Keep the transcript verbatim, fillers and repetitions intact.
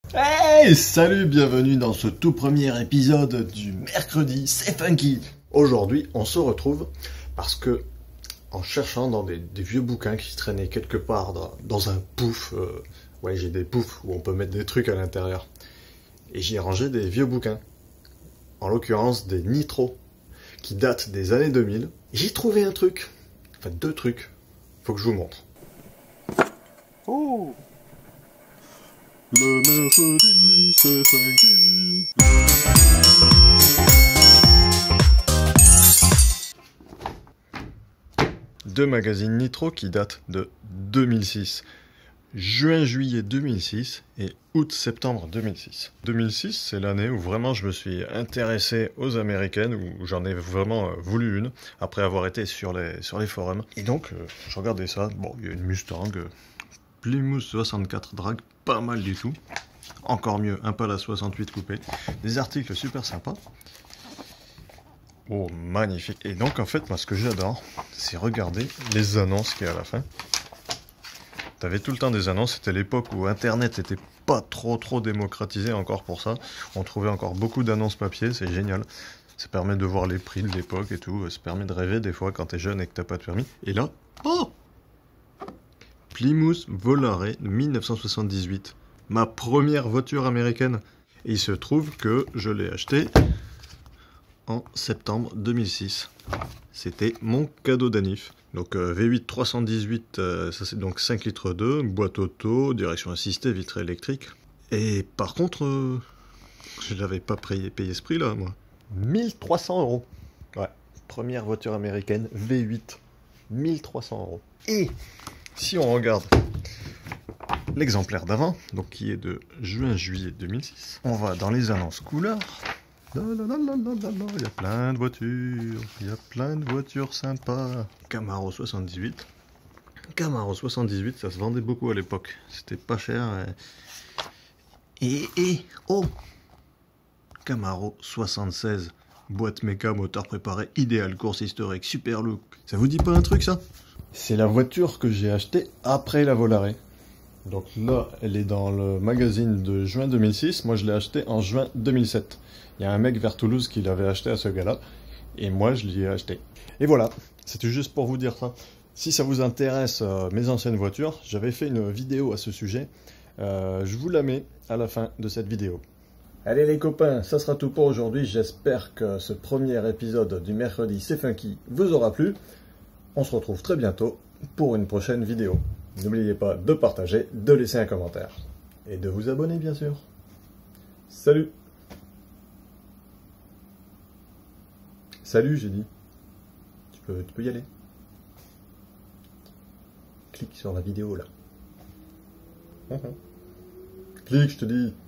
Hey, salut, bienvenue dans ce tout premier épisode du mercredi, c'est funky. Aujourd'hui, on se retrouve parce que, en cherchant dans des, des vieux bouquins qui traînaient quelque part dans, dans un pouf, euh, ouais, j'ai des poufs où on peut mettre des trucs à l'intérieur, et j'y ai rangé des vieux bouquins, en l'occurrence des Nitro, qui datent des années deux mille. J'ai trouvé un truc, enfin deux trucs, faut que je vous montre. Oh, le mercredi, c'est funky. Deux magazines Nitro qui datent de deux mille six. Juin-juillet deux mille six et août-septembre deux mille six. deux mille six, c'est l'année où vraiment je me suis intéressé aux américaines, où j'en ai vraiment voulu une, après avoir été sur les, sur les forums. Et donc, euh, je regardais ça, bon, il y a une Mustang, euh, Plymouth soixante-quatre Drag, pas mal du tout. Encore mieux, un Pala soixante-huit coupé. Des articles super sympas. Oh, magnifique. Et donc, en fait, moi, ce que j'adore, c'est regarder les annonces qu'il y a à la fin. T'avais tout le temps des annonces, c'était l'époque où Internet n'était pas trop trop démocratisé encore pour ça. On trouvait encore beaucoup d'annonces papier, c'est génial. Ça permet de voir les prix de l'époque et tout. Ça permet de rêver des fois quand t'es jeune et que t'as pas de permis. Et là, oh, Plymouth Volare de mille neuf cent soixante-dix-huit. Ma première voiture américaine. Et il se trouve que je l'ai acheté en septembre deux mille six. C'était mon cadeau d'anniv. Donc euh, V huit trois cent dix-huit, euh, ça c'est donc cinq litres deux, boîte auto, direction assistée, vitre électrique. Et par contre, euh, je l'avais pas payé, payé ce prix là, moi. mille trois cents euros. Ouais, première voiture américaine, V huit. mille trois cents euros. Et si on regarde l'exemplaire d'avant, donc qui est de juin-juillet deux mille six, on va dans les annonces couleurs. La la la la la la la. Il y a plein de voitures, il y a plein de voitures sympas. Camaro soixante-dix-huit. Camaro soixante-dix-huit, ça se vendait beaucoup à l'époque. C'était pas cher. Et, et, oh Camaro soixante-seize. Boîte méca, moteur préparé, idéal, course historique, super look. Ça vous dit pas un truc ça? C'est la voiture que j'ai achetée après la Volare. Donc là, elle est dans le magazine de juin deux mille six. Moi, je l'ai achetée en juin deux mille sept. Il y a un mec vers Toulouse qui l'avait acheté à ce gars-là. Et moi, je l'y ai acheté. Et voilà, c'était juste pour vous dire ça. Si ça vous intéresse, euh, mes anciennes voitures, j'avais fait une vidéo à ce sujet. Euh, je vous la mets à la fin de cette vidéo. Allez les copains, ça sera tout pour aujourd'hui. J'espère que ce premier épisode du mercredi c'est funky vous aura plu. On se retrouve très bientôt pour une prochaine vidéo. N'oubliez pas de partager, de laisser un commentaire. Et de vous abonner bien sûr. Salut! Salut, j'ai dit. Tu peux, tu peux y aller. Clique sur la vidéo là. Clique, je te dis.